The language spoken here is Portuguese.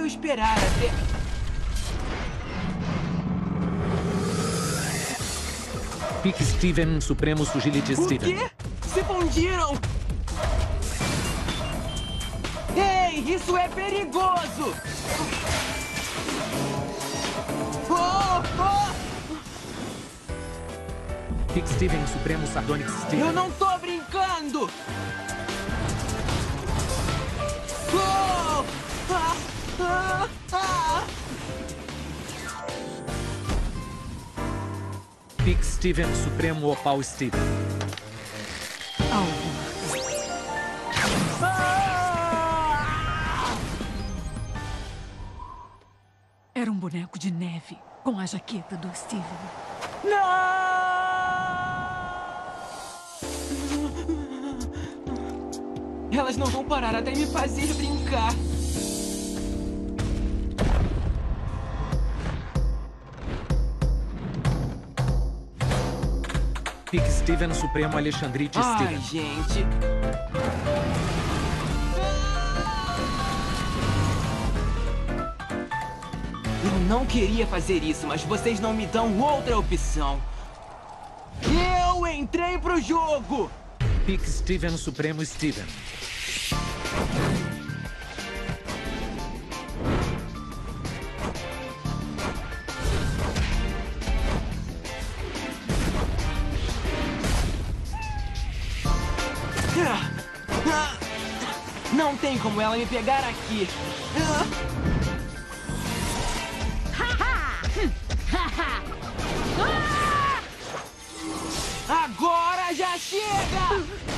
eu esperar até... Pique Steven, Supremo Sugility O Steven. quê? Se fundiram! Ei, isso é perigoso! Oh, oh! Pique Steven, Supremo Sardonyx Steven. Eu não tô brincando! Oh! Ah! Ah! Ah! Pique Steven, Supremo Opal Steven. Era um boneco de neve com a jaqueta do Steven. Não! Elas não vão parar até me fazer brincar. Pique Steven, Supremo Alexandrite Ai, Steven. gente. Eu não queria fazer isso, mas vocês não me dão outra opção. Eu entrei pro jogo! Pique Steven, Supremo Steven. Não tem como ela me pegar aqui. Agora já chega!